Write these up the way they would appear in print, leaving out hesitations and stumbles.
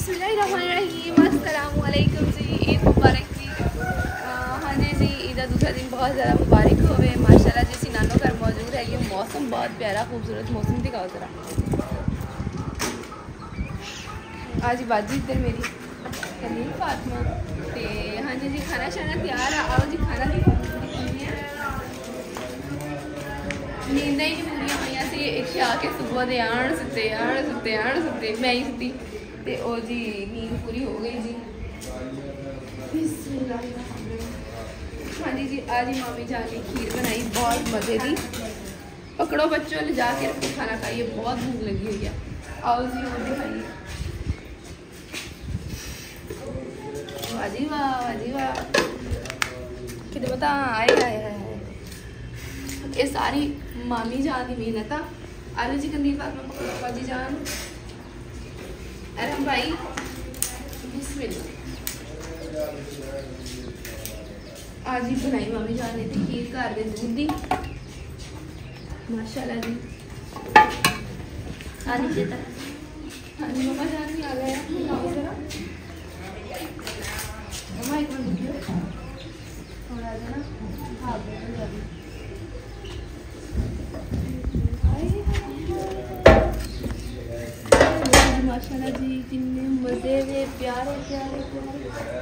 बिस्मिल्लाहिर्रहमानिर्रहीम, अस्सलामुअलैकुम जी, ईद मुबारक जी। हाँ जी, ईद का दूसरा दिन बहुत ज़्यादा मुबारक होवे माशाल्लाह जी। नानो घर मौजूद है, ये मौसम बहुत प्यारा खूबसूरत मौसम दिखाओ ज़रा। आज बाजी इधर मेरी कलील फातिमा ते हाँ जी खाना शाना तैयार है। आओ जी खाना दिखाओ। नींदा ही नहीं पूरी हुई सी, एक आके सुबह दे आन सुते मैं ही सुती ते ओ जी नींद पूरी हो गई जी। हाँ जी आज ही मामी जान ने खीर बनाई बहुत मज़े की। पकड़ो बच्चों ले जाके रखो, खाना खाइए, बहुत भूख लगी हुई है। आओ जी और दिखाइए। वाजी वाह कितने पता आए ये सारी मामी जान की मेहनत है। आलू जी कंदील फातिमा पकड़ो बाजी जान। अरहम भाई बिस्मिल्लाह। आज ही बनाई मामी जान ने खीर घर के दूध की माशाल्लाह जी। हाँ जी मम्मा जान भी आ गए जरा। मम्मा एक मिनट रुकियो थोड़ा सा ना भाग माशाल्लाह जी कितने मजे वे प्यारे प्यारे प्यारे।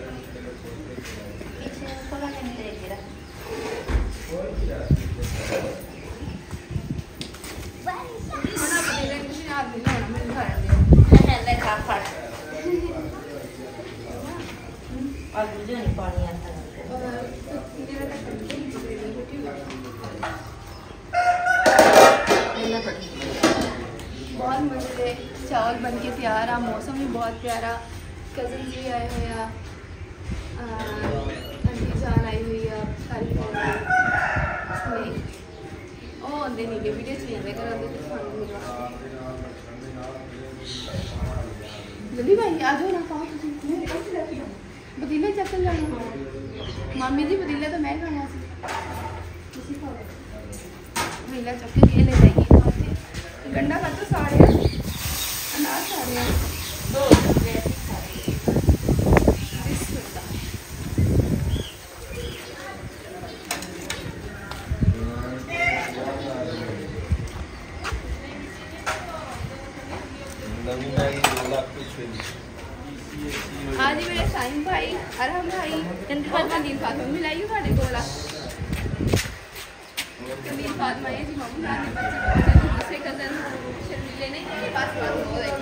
बहुत मजे चावल बन के तैयार आ, मौसम भी बहुत प्यारा। कज़न भी आए हुए हैं, आंटी जान आई हुई है सारी फैमिली। ओ आते नहीं गे वीडियो चली जाते घर आते जल्दी भाई आ जाओ ना। खाओ पतीले चक्कर जाना मामी जी, पतीले तो मैं खाना पतीला चक्के ये ले जाइए। गंडा खा तो सारे अनाज सारे हाँ जी मेरे साइम भाई अरहम भाई कंदील फातिमा मिलाई साढ़े कोला कंदील फातिमा जी मम्मी जान ने बच्चे दूसरे कजन शर्मीले नहीं पास हो देखना।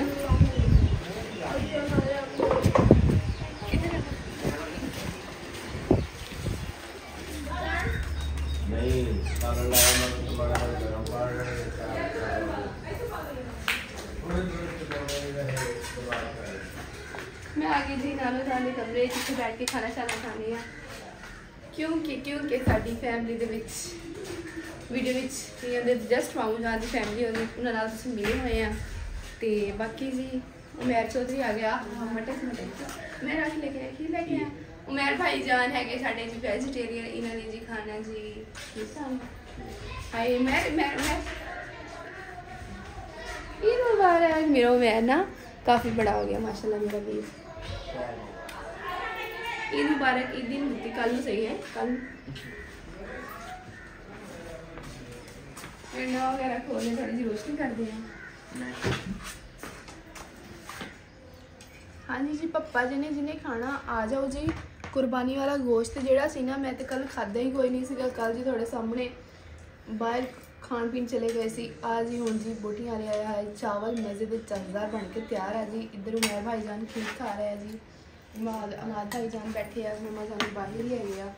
मैं आगे जी नानो जाने कमरे जिथे बैठ के खाना शाना खाने हैं क्योंकि साडी फैमिली दे विच वीडियो विच जस्ट मामू जान की फैमिली उन्होंने तुम मिले हुए हैं। तो बाकी जी उमैर चौधरी आ गया मटर मैं रख लेके आया खीर लेके आया। उमैर भाई जान है साढ़े जी वेजिटेरियन, इन्होंने जी खाना जी हाय मेरा उमैर ना काफ़ी बड़ा हो गया माशाल्लाह मेरा वीर। ईद मुबारक। ईद दिन होती कल सही है, कल वगैरह खोलने थोड़ी सी रोशनी कर दें। हाँ जी पप्पा जी ने जिन्हें खाना आ जाओ जी। कुर्बानी वाला गोश्त जोड़ा सी ना मैं तो कल खादा ही कोई नहीं सीगा। कल जी थोड़े सामने बाहर खान पीन चले गए सी। आज ही हूँ जी बोटी वाले आया है, चावल मज़े के चसदार बन के तैयार है जी। इधर उमैर भाई जान खीर खा रहे हैं जी। अमाद भाई जान बैठे हैं, मम्मा जान बाहर ही है गया।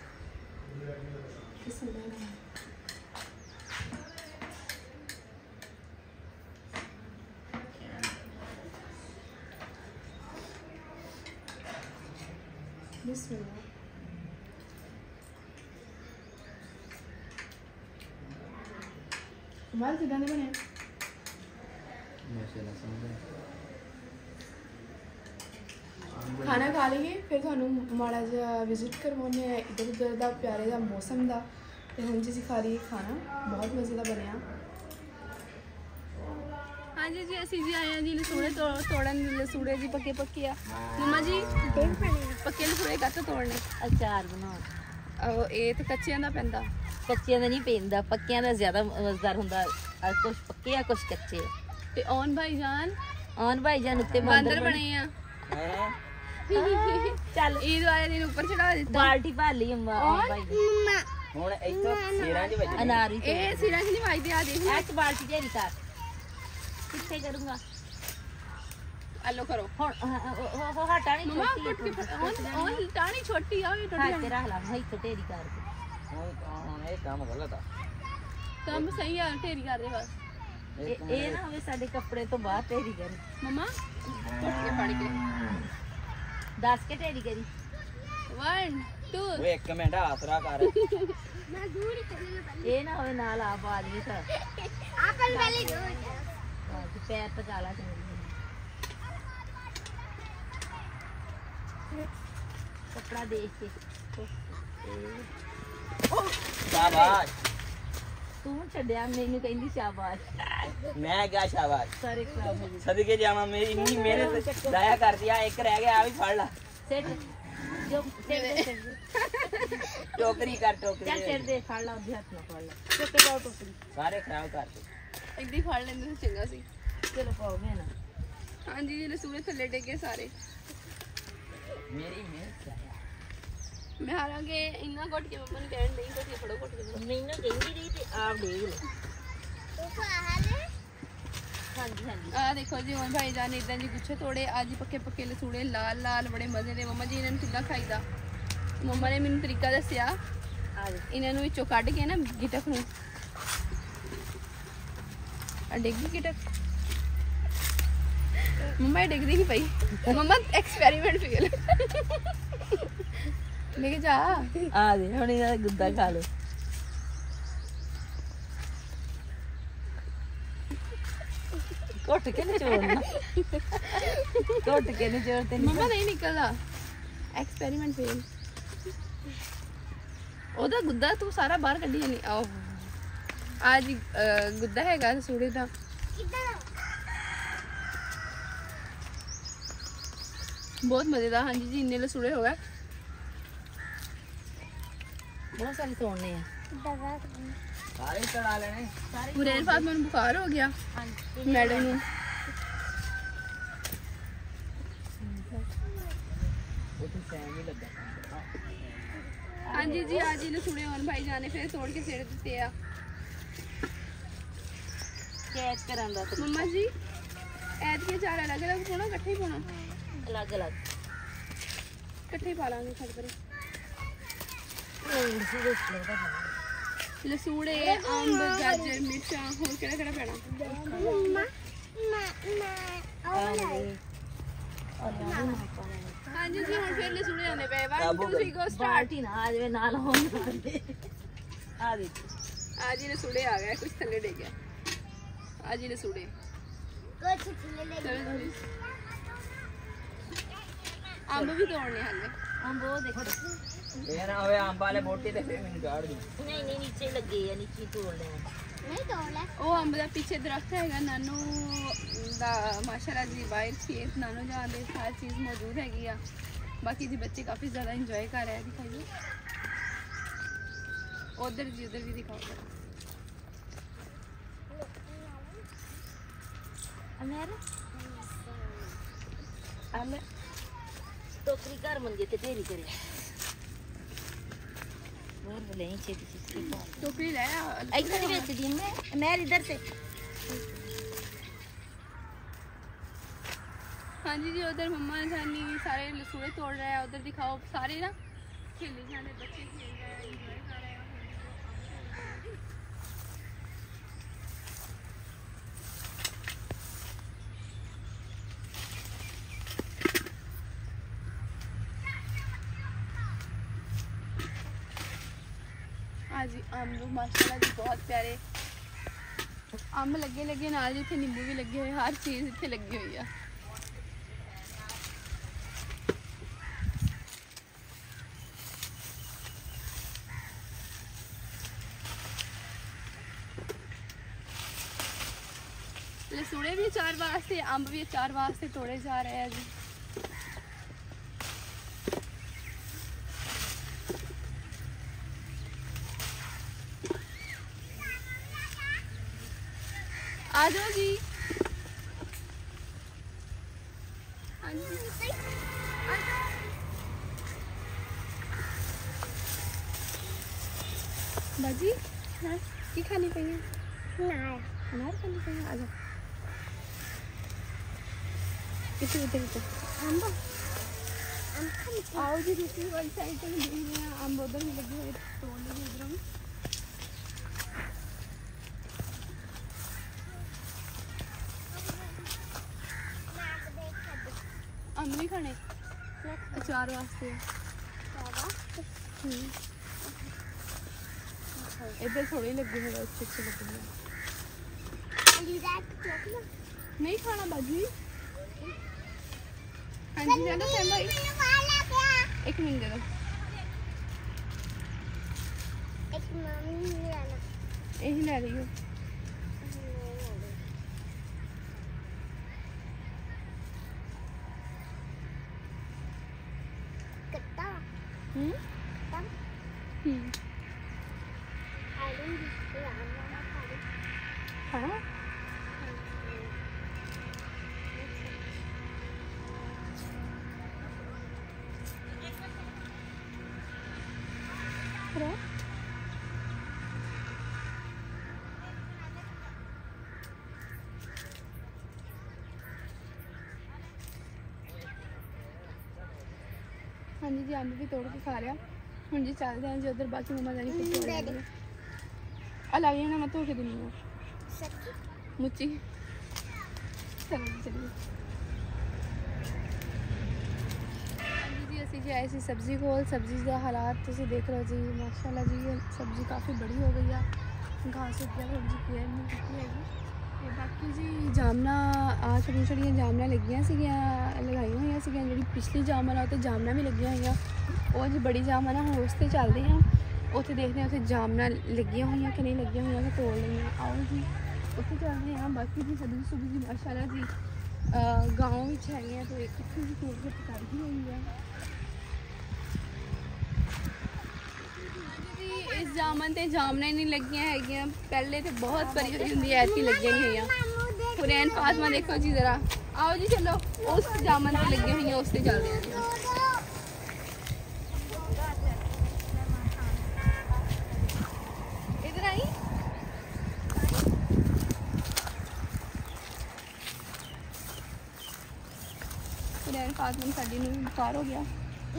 हमारे कितना बने खाना खा लीए फिर थानू माड़ा जा विजिट करवाने इधर उधर का प्यारे का मौसम का। तो हम जी खा लीए खाना बहुत मज़े का बनया। हाँ हाँ जी ਅਸੀਂ ਜੀ ਆਏ ਆ ਜੀ ਲਸੂੜੇ ਤੋੜਨ ਲਸੂੜੇ ਜੀ ਪੱਕੇ ਪੱਕੇ ਆ ਮੰਮਾ ਜੀ ਪੱਕੇ ਲਸੂੜੇ ਕੱਟ ਤੋੜਨੇ ਅਚਾਰ ਬਣਾਉਣ ਇਹ ਤੇ ਕੱਚਿਆਂ ਦਾ ਪੈਂਦਾ ਕੱਚਿਆਂ ਦਾ ਨਹੀਂ ਪੈਂਦਾ ਪੱਕਿਆਂ ਦਾ ਜ਼ਿਆਦਾ ਮਜ਼ੇਦਾਰ ਹੁੰਦਾ ਕੁਝ ਪੱਕੇ ਆ ਕੁਝ ਕੱਚੇ ਤੇ ਔਨ ਭਾਈ ਜਾਨ ਉੱਤੇ ਬਾਂਦਰ ਬਣੇ ਆ ਚੱਲ ਈਦ ਵਾਲੇ ਦਿਨ ਉੱਪਰ ਚੜਾ ਦਿੱਤਾ ਬਾਲਟੀ ਭਾਲੀ ਅੰਮਾ ਭਾਈ ਹੁਣ ਇੱਥੋਂ ਸਿਰਾਂ 'ਚ ਵੱਜਦੇ ਅਨਾਰ ਵੀ ਇਹ ਸਿਰਾਂ 'ਚ ਨਹੀਂ ਵੱਜਦੇ ਆ ਦੇਖ ਐਚ ਬਾਲਟੀ ਢੇਰੀ ਕਰ ਕਿੱਥੇ ਕਰੂੰਗਾ ਆਲੋ ਕਰੋ ਹੁਣ ਉਹ ਹਟਾ ਨਹੀਂ ਮਮਾ ਟੁੱਟ ਕੇ ਔਨ ਟਾਣੀ ਛੋਟੀ ਆ ਵੀ ਟੁੱਟ ਹਾਂ ਜਾਣੀ ਤੇ ਰੱਖ ਲਾ ਮੈਂ ਇੱਥੇ ਢੇਰੀ ਕਰ ਹੁਣ ਇਹ ਕੰਮ ਗਲਤ ਆ ਕੰਮ ਸਹੀ ਆ ਢੇਰੀ ਕਰਦੇ ਬਸ ਇਹ ਨਾ ਹੋਵੇ ਸਾਡੇ ਕੱਪੜੇ ਤੋਂ ਬਾਹਰ ਢੇਰੀ ਕਰੀ ਮਮਾ ਟੁੱਟ ਕੇ ਫੜ ਕੇ ਦੱਸ ਕੇ ਢੇਰੀ ਕਰੀ 1 2 ਓਏ ਇੱਕ ਮਿੰਟ ਆਸਰਾ ਕਰ ਇਹ ਨਾ ਹੋਵੇ ਨਾਲ ਆ ਬਾਦਵੀ ਤਾਂ आपन पहले ਤੇ ਪੈਰ ਤੇ ਕਾਲਾ ਕੱਪੜਾ ਦੇਖ ਕੇ ਸ਼ਾਬਾਸ਼ ਤੂੰ ਛੱਡਿਆ ਮੈਨੂੰ ਕਹਿੰਦੀ ਸ਼ਾਬਾਸ਼ ਮੈਂ ਕਿਹਾ ਸ਼ਾਬਾਸ਼ ਸਾਰੇ ਖਰਾਬ ਹੋ ਗਏ ਸਦਕੇ ਜਾਵਾਂ ਮੇਰੀ ਇੰਨੀ ਮਿਹਨਤ ਜ਼ਾਇਆ ਕਰਦੀ ਆ ਇੱਕ ਰਹਿ ਗਿਆ ਆ ਵੀ ਫੜ ਲਾ ਸੈਟ ਜੋ ਸੈਟ ਟੋਕਰੀ ਕਰ ਚੱਲ ਟੋਕਰੀ ਸਿਰ ਦੇ ਫੜ ਲਾ ਉਹਦੇ ਹੱਥ ਨਾਲ ਫੜ ਲਾ ਚੁੱਕ ਜਾਓ ਟੋਕਰੀ ਸਾਰੇ ਖਰਾਬ ਕਰਤੇ ਇੱਦਾਂ ਹੀ ਫੜ ਲੈਂਦੇ ਤਾਂ ਚੰਗਾ ਸੀ ਚਲੋ ਪਾਓ ਮੈਂ ਨਾ ਹਾਂਜੀ ਜੀ ਲਸੂੜੇ ਥੱਲੇ ਡੇਗੇ ਸਾਰੇ ਮੇਰੀ ਮਿਹਨਤ ਜ਼ਾਇਆ ਮੈਂ ਹਾਲਾਂਕਿ ਇੰਨਾ ਘੁੱਟ ਕੇ ਮੰਮਾ ਨੂੰ ਕਹਿਣ ਨਹੀਂ ਘੁੱਟ ਕੇ ਫੜੋ ਘੁੱਟ ਕੇ ਫੜੋ ਮੈਨੂੰ ਕਹਿੰਦੀ ਰਹੀ ਤੇ ਆਪ ਦੇਖ ਲਓ ਹਾਂਜੀ ਹਾਂਜੀ ਆ ਦੇਖੋ ਜੀ ਹੁਣ ਭਾਈ ਜਾਨ ਇਦਾਂ ਜੀ ਗੁੱਛੇ ਤੋੜੇ ਅੱਜ ਪੱਕੇ ਪੱਕੇ ਲਸੂੜੇ ਲਾਲ ਲਾਲ ਬੜੇ ਮਜ਼ੇ ਦੇ ਮੰਮਾ ਜੀ ਇਹਨਾਂ ਨੂੰ ਕਿੱਦਾਂ ਖਾਈਦਾ ਮੰਮਾ ਨੇ ਮੈਨੂੰ ਤਰੀਕਾ ਦੱਸਿਆ ਆ ਦੇ ਇਹਨਾਂ ਨੂੰ ਵਿੱਚੋਂ ਕੱਢ ਕੇ ਨਾ ਗਿਟਕ ਨੂੰ ਆ ਡਿੱਗੀ ਗਿਟਕ ਮੰਮਾ ਇਹ ਡਿੱਗਦੀ ਨਹੀਂ ਪਈ ਮੰਮਾ ਐਕਸਪੈਰੀਮੈਂਟ ਫੇਲ ਲੈ ਕੇ ਜਾ ਆ ਦੇ ਹੁਣ ਇਹਦਾ ਗੁੱਦਾ ਖਾ ਲਓ ਘੁੱਟ ਕੇ ਨਿਚੋੜਨਾ ਘੁੱਟ ਕੇ ਨਿਚੋੜ ਤੇ ਨਹੀਂ ਮੰਮਾ ਨਹੀਂ ਨਿਕਲਦਾ ਐਕਸਪੈਰੀਮੈਂਟ ਫੇਲ ਉਹਦਾ ਗੁੱਦਾ ਤੂੰ ਸਾਰਾ ਬਾਹਰ ਕੱਢੀ ਜਾਨੀ ਆਹ ਅੱਜ ਗੁੱਦਾ ਹੈਗਾ ਸੂੜੇ ਦਾ ਬਹੁਤ ਮਜ਼ੇਦਾਰ ਹਾਂਜੀ ਜੀ ਇੰਨੇ ਲਸੂੜੇ ਹੋ ਗਏ ਬਹੁਤ ਸਾਰੇ ਤੋੜਨੇ ਆ ਸਾਰੇ ਚੜਾ ਲੈਣੇ ਹੁਰੇਨ ਫਾਤਮਾ ਨੂੰ ਬੁਖਾਰ ਹੋ ਗਿਆ ਹਾਂਜੀ ਮੈਡਮ ਨੂੰ ਉੱਥੇ ਸੈਮ ਹੀ ਲੱਗਾ ਹਾਂਜੀ ਜੀ ਅੱਜ ਹੀ ਲਸੂੜੇ ਹੋਣ ਭਾਈ ਜਾਨੇ ਫਿਰ ਤੋੜ ਕੇ ਸਿਰ ਦਿੱਤੇ ਆ ਕੈਚ ਕਰਨ ਦਾ ਮੰਮਾ ਜੀ ਐਤਕੀ ਚਾਰ ਅਲੱਗ ਅਲੱਗ ਪਾਉਣਾ ਇਕੱਠੇ ਹੀ ਪਾਉਣਾ ਅਲੱਗ ਅਲੱਗ ਇਕੱਠੇ ਹੀ ਪਾ ਲਾਂਗੇ ਖੜ ਪਰੇ ਲਸੂੜੇ ਅੰਬ ਗਾਜਰ ਮਿਰਚਾਂ ਹੋਰ ਕਿਹੜਾ ਕਿਹੜਾ ਪੈਣਾ ਹਾਂਜੀ ਜੀ ਹੁਣ ਫਿਰ ਲਸੂੜੇ ਆਨੇ ਪਏ 1 2 3 ਗੋ ਸਟਾਰਟ ਪਾਰਟੀ ਨਾ ਆ ਜਾਵੇ ਨਾਲ ਹੋਣ ਆ ਦੇ आज ही लसूड़े आ गए कुछ थल्ले डे गया आज ही लसूड़े चलो जी अंब भी तोड़ने हाले ਅੰਬ ਉਹ ਦੇਖੋ ਇਹ ਨਾ ਹੋਵੇ ਅੰਬ ਵਾਲੇ ਮੋਟੀ ਤੇ ਫੇਰ ਮੈਨੂੰ ਗਾੜ ਦੀ ਨਹੀਂ ਨਹੀਂ ਨੀਚੇ ਲੱਗੇ ਆ ਨੀਚੇ ਹੀ ਤੋੜ ਲੈਣਾ ਉਹ ਅੰਬ ਦਾ ਪਿੱਛੇ ਦਰਖਤ ਹੈਗਾ ਨਾਨੂ ਦਾ ਮਾਸ਼ਾਅੱਲਾ ਜੀ ਬਾਹਰ ਖੇਤ ਨਾਨੂ ਜਾਨ ਦੇ ਹਰ ਚੀਜ਼ ਮੌਜੂਦ ਹੈਗੀ ਆ ਬਾਕੀ ਜੀ ਬੱਚੇ ਕਾਫੀ ਜ਼ਿਆਦਾ ਇੰਜੋਏ ਕਰ ਰਹੇ ਦਿਖਾਈਏ उधर भी दिखाओ ਅਮਰ ਅਮਰ ਟੋਕਰੀ ਘਰ ਮੰਗੇ ਤੇ ਢੇਰੀ ਕਰਿਆ ਹੋਰ ਲੈ ਛੇਤੀ ਛੇਤੀ टोकरी ले ਇੱਧਰ ਹੀ ਵੇਚ ਦੀ ਮੈਂ इधर से हाँ जी जी उधर मम्मा जानी सारे लसूड़े तोड़ रहे हैं उधर दिखाओ सारे ना खेली जाने बच्चे खेल रहे हैं एंजॉय कर रहे हैं हाँ जी अंब माशाल्लाह जी बहुत प्यारे अंब लगे लगे नाल जिथे नींबू भी लगे हुए हर चीज़ इत्थे लगी हुई है लसूड़े आमले भी अचार वास्ते, अंब भी अचार वास्ते तोड़े जा रहे हैं जी। आ जाओ जी। बाजी हाँ की खानी चाहिए? अनार खानी चाहिए। आ जाओ। किसी भी तरीके आओ जी। दूसरी वाली साइड पे भी अम्ब उधर भी लगे हुए, तोड़ लेंगे उधर भी। अम्ब नहीं खाने अचार वास्ते। इधर थोड़े लगे हुए, अच्छे अच्छे लगे हुए। नहीं खाना बाजी। हाँ जी ज़्यादा फैम भाई, एक मिनट दे दो। यही ले रही हूँ। हाँ हाँ जी अम्ब भी तोड़ के खा रहा। हम जी चलते हैं जी उधर, बाकी मम्मा जानी आ लग जाना, मैं धो के दिनी हूँ मुच्ची। चलो चलिए। जी असं जी आए सी सब्जी कोल। सब्जी का हालात तुम देख रहे हो जी, माशाल्लाह जी सब्जी काफ़ी बड़ी हो गई है। घास हो गया, थोड़ी जी केयर नहीं की हैगी। बाकी जी जामना आ छोटिया छोटिया जामना लगियां लगाई हुई सी, जी पिछली जामन उत्ते जामना भी लगियां हुई, वो जी बड़ी जामन हम उस पर चलते हैं, उत्थे देखते हैं उत्थे जामना लगियां हुई कि नहीं लगियां हुई, तो तोड़ लेंगे। आओ जी उत्थे चलते हैं। बाकी जी सब्जी सुब्जी जी माशाल्लाह जी गाँव में है, तो एक कितनी जी तोड़ के पका दी हुई है। इस जामन ते जामना नहीं लगियां है, पहले तो बहुत परी होंगी, ऐसी लगियां नहीं हुई। हुरैन फातिमा देखो जी जरा, आओ जी चलो उस जामन पे लगी हुई है, उससे चलते हैं। इधर आई हुरैन फातिमा साडी नूं बुखार हो गया,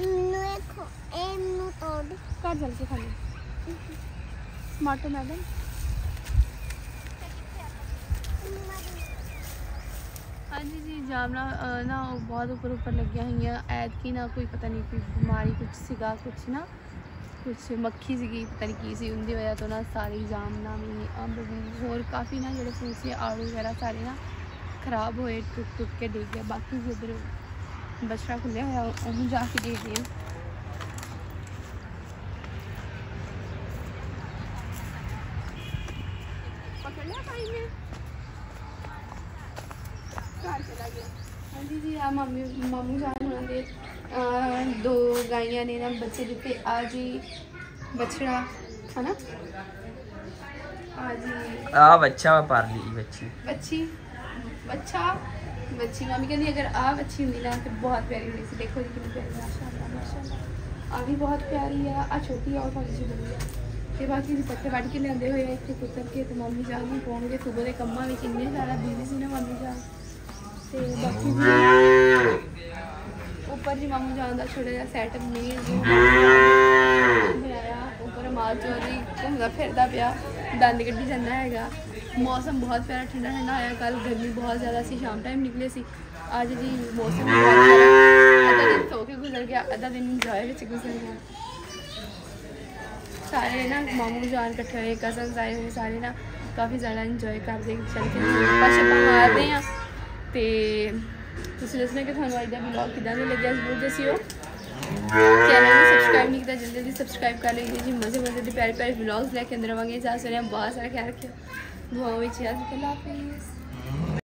घर चल के खाली टमाटो मैडम। हाँ जी जी जामना ना बहुत ऊपर ऊपर लगिया हुई, ऐत की ना कोई पता नहीं कोई बीमारी कुछ सीगा, कुछ ना कुछ मक्खी सी पता नहीं की सी, उनकी वजह तो ना सारी जामना भी अंब भी होर काफ़ी ना जो फ्रूट से आड़ू वगैरह सारे ना खराब होए, टुट टुट के डिग गए। बाकी उधर बछड़ा खुलिया हुआ, उन्हें जाके देखते हैं। पकड़ लिया भाई ने, घर चला गया। हाँ जी जी हाँ मामू जान होने दो गाइयाँ ने ना बच्चे दिते, आज ही बछड़ा है ना, आज ही बच्चा पारली बच्ची बच्ची बच्चा बच्ची। मम्मी कहती अगर आ बच्ची होंगी ना तो बहुत प्यारी होनी सी। देखो जी कितनी प्यारी माशाल्लाह माशाल्लाह, आ भी बहुत प्यारी है, आ छोटी है और थोड़ी सी बड़ी है। तो बाकी पत्ते वढ़ के लियाते हुए इतने कुतर के, तो मम्मी जान नहीं पाओगे सुबह के कम्मा में इन्ने ज़्यादा बिजी सी ना मम्मी जान। तो बाकी ऊपर जी मामू जान का छोटा जहा सैटअप नहीं बनाया, ऊपर माल चौधरी घूमता फिरता पाया, दंद कड्ढी जाता है। मौसम बहुत प्यारा ठंडा ठंडा आया, कल गर्मी बहुत ज़्यादा सी, शाम टाइम निकले सी। आज जी मौसम बहुत प्यारा, अद्धा दिन सो के गुजर गया, अद्धा दिन इंजॉय में गुजर गया। सारे ना मामू जान कट्ठे हुए, कजन आए हुए, सारे ना काफ़ी ज़्यादा इंजॉय करते चल के शप्पा मारते हैं। तो तुसीं दसना कि थानू अज दा व्लॉग किदां दा लग्गिया जरूर दस्सिओ। चैनल में सब्सक्राइब नहीं किया जल्दी जल्दी सब्सक्राइब कर लीजिए जी। मज़े मज़े के प्यारे प्यारे व्लॉग्स लेके अंदर आवांगे। साथ सुनिया बहुत सारा ख्याल रखियो, दुआओं में याद। अल्लाह हाफिज़।